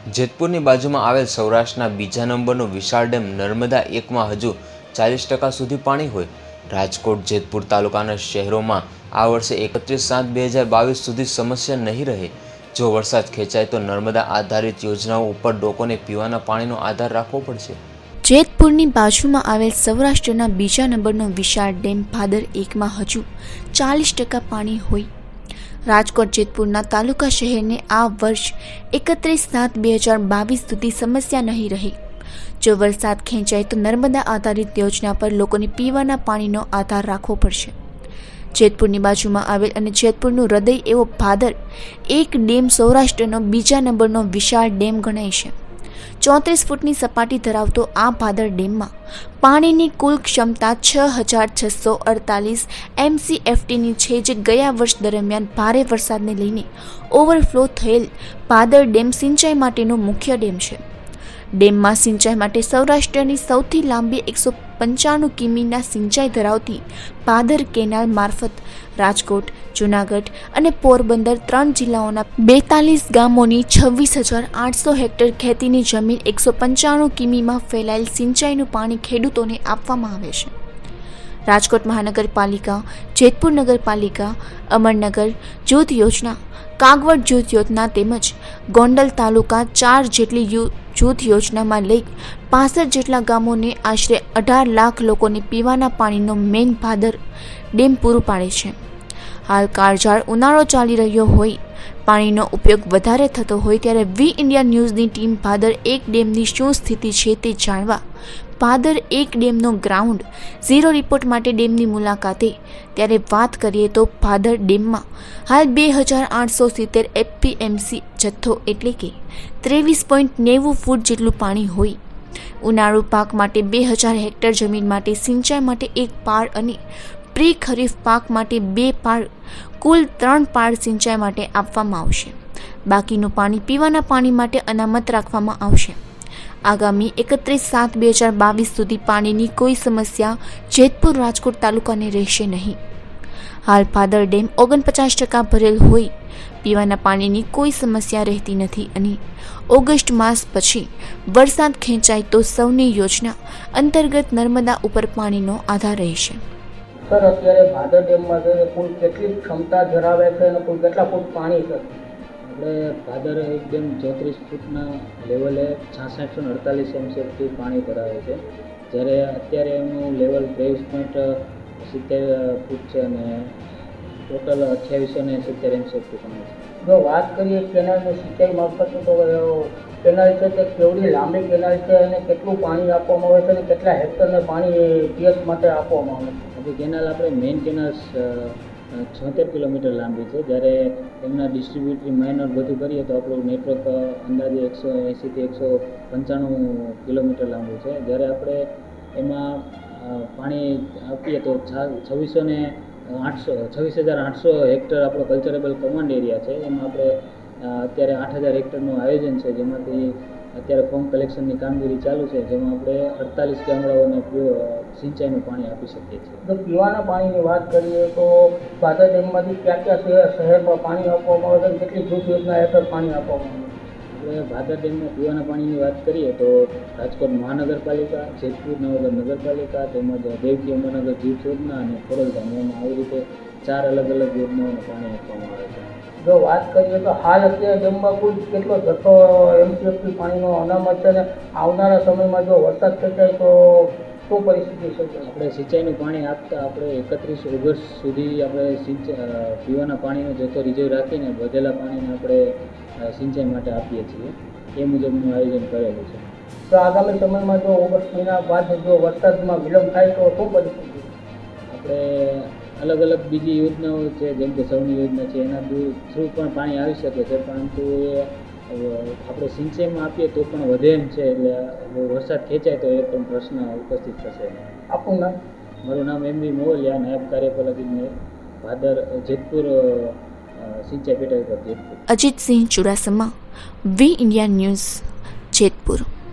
જેતપુરની બાજુમાં આવેલ સૌરાષ્ટ્રના બીજા નંબરનો વિશાળ ડેમ નર્મદા 1માં હજુ 40% સુધી પાણી હોય। રાજકોટ જેતપુર તાલુકાના શહેરોમાં આ વર્ષે 31/7/2022 સુધી સમસ્યા નહીં રહે। જો વરસાદ ખેંચાય તો નર્મદા આધારિત યોજનાઓ ઉપર લોકોને પીવાના પાણીનો આધાર રાખવો પડશે। જેતપુરની બાજુમાં આવેલ સૌરાષ્ટ્રના બીજા નંબરનો વિશાળ ડેમ ભાદર 1માં હજુ 40% પાણી હોય। રાજકોટ જેતપુરના તાલુકા શહેરને આ વર્ષ 31/7/2022 સુધી સમસ્યા નહીં રહે। જો વરસાદ ખેંચાય તો નર્મદા આધારિત યોજના પર લોકોને પીવાના પાણીનો આધાર રાખવો પડશે। જેતપુરની બાજુમાં આવેલ અને જેતપુરનું હૃદય એવો ભાદર 1 ડેમ સૌરાષ્ટ્રનો બીજા નંબરનો વિશાળ ડેમ ગણાય છે। 34 ફૂટની સપાટી ધરાવતો આ ભાદર ડેમમાં પાણીની કુલ ક્ષમતા 6648 MCFTની છે, જે ગયા વર્ષ દરમિયાન ભારે વરસાદને લઈને ઓવરફ્લો થયેલ ભાદર ડેમ સિંચાઈ માટેનો મુખ્ય ડેમ છે। ડેમમાં સિંચાઈ માટે સૌરાષ્ટ્રની સૌથી લાંબી 195 કિમીના સિંચાઈ ધરાવતી ભાદર કેનાલ મારફત રાજકોટ, જૂનાગઢ અને પોરબંદર 3 જિલ્લાઓના 42 ગામોની 26,800 હેક્ટર ખેતીની જમીન 195 કિમીમાં ફેલાયેલ સિંચાઈનું પાણી ખેડૂતોને આપવામાં આવે છે। રાજકોટ મહાનગરપાલિકા, જેતપુર નગરપાલિકા, અમરનગર જૂથ યોજના, કાગવડ જૂથ યોજના તેમજ ગોંડલ તાલુકા 4 જેટલી જૂથ યોજનામાં લઈ 65 જેટલા ગામોને આશરે 18 લાખ લોકોને પીવાના પાણીનો મેઇન ભાદર ડેમ પૂરું પાડે છે। હાલ કાળઝાળ ઉનાળો ચાલી રહ્યો હોય, પાણીનો ઉપયોગ વધારે થતો હોય ત્યારે વી ઇન્ડિયા ન્યૂઝની ટીમ ભાદર 1 ડેમની શું સ્થિતિ છે તે જાણવા ભાદર 1 ડેમનો ગ્રાઉન્ડ ઝીરો રિપોર્ટ માટે ડેમની મુલાકાતે ત્યારે વાત કરીએ તો ભાદર ડેમમાં હાલ 2870 એફપીએમસી જથ્થો એટલે કે 23.90 ફૂટ જેટલું પાણી હોય। ઉનાળુ પાક માટે 2000 હેક્ટર જમીન માટે સિંચાઈ માટે 1 પાળ અને પ્રી ખરીફ પાક માટે 2 પાળ કુલ 3 પાળ સિંચાઈ માટે આપવામાં આવશે। બાકીનું પાણી પીવાના પાણી માટે અનામત રાખવામાં આવશે। આગામી 31/7/2022 સુધી પાણીની કોઈ સમસ્યા જેતપુર રાજકોટ તાલુકાને રહેશે નહીં। હાલ ભાદર ડેમ 49% ભરેલ હોય, પીવાના પાણીની કોઈ સમસ્યા રહેતી નથી અને ઓગસ્ટ માસ પછી વરસાદ ખેંચાય તો સૌની યોજના અંતર્ગત નર્મદા ઉપર પાણીનો આધાર રહેશે। સર, અત્યારે ભાદર ડેમમાં કુલ કેટલી ક્ષમતા ધરાવે છે અને કુલ કેટલા ફૂટ પાણી છે? આપણે ભાદર એકદમ 34 ફૂટના લેવલે 6648 MCFT પાણી ધરાવે છે, જ્યારે અત્યારે એનું લેવલ 23.70 ફૂટ છે અને ટોટલ 2870 MCFT પાણી છે। જો વાત કરીએ કેનાલની સિંચાઈ મારફત તો કેનાલ છે તે કેવડી લાંબી કેનાલ છે અને કેટલું પાણી આપવામાં આવે છે અને કેટલા હેક્ટરને પાણી પિયત માટે આપવામાં આવે છે? આપણી કેનાલ આપણે મેઇન કેનાલ 76 કિલોમીટર લાંબી છે, જ્યારે એમના ડિસ્ટ્રીબ્યુટરી માઇનર બધું કરીએ તો આપણું નેટવર્ક અંદાજે 180થી 195 કિલોમીટર લાંબુ છે। જ્યારે આપણે એમાં પાણી આપીએ તો 26,800 હેક્ટર આપણો કલ્ચરેબલ કમાન્ડ એરિયા છે। એમાં આપણે અત્યારે 8,000 હેક્ટરનું આયોજન છે, જેમાંથી અત્યારે ફોર્મ કલેક્શનની કામગીરી ચાલુ છે, જેમાં આપણે 48 ગામડાઓને સિંચાઈનું પાણી આપી શકીએ છીએ। જો પીવાના પાણીની વાત કરીએ તો ભાદર ડેમમાંથી ક્યાં શહેરમાં પાણી આપવામાં આવે છે અને કેટલી જૂથ યોજના હેઠળ પાણી આપવામાં આવે છે? આપણે ભાદર ડેમમાં પીવાના પાણીની વાત કરીએ તો રાજકોટ મહાનગરપાલિકા, જેતપુર નગરપાલિકા તેમજ દેવકી અમરનગર જૂથ યોજના અને ખોડલધામ, એમાં આવી રીતે 4 અલગ અલગ યોજનાઓને પાણી આપવામાં આવે છે। જો વાત કરીએ તો હાલ અત્યારે ડેમમાં કુલ કેટલો જથ્થો MCFT પાણીનો અનામત છે અને આવનારા સમયમાં જો વરસાદ ખેંચાય તો શું પરિસ્થિતિ છે? આપણે સિંચાઈનું પાણી આપતા આપણે 31 ઓગસ્ટ સુધી આપણે પીવાના પાણીનો જથ્થો રિઝર્વ રાખીને વધેલા પાણીને આપણે સિંચાઈ માટે આપીએ છીએ। એ મુજબનું આયોજન કરેલું છે। તો આગામી સમયમાં જો ઓગસ્ટ મહિના બાદ જો વરસાદમાં વિલંબ થાય તો શું પરિસ્થિતિ? આપણે અલગ અલગ બીજી યોજનાઓ છે, જેમ કે સૌની યોજના છે, એના થ્રુ પણ પાણી આવી શકે છે, પરંતુ એ આપણે સિંચાઈમાં આપીએ તો પણ વધે એમ છે, એટલે વરસાદ ખેંચાય તો એ પણ પ્રશ્ન ઉપસ્થિત થશે। આપનું નામ? મારું નામ MB મોવલિયા, નાયબ કાર્યપાલક ઇજનેર, ભાદર જેતપુર સિંચાઈ પેટા વિભાગ Jetpur. Ajitsinh Chudasama, V India news, Jetpur.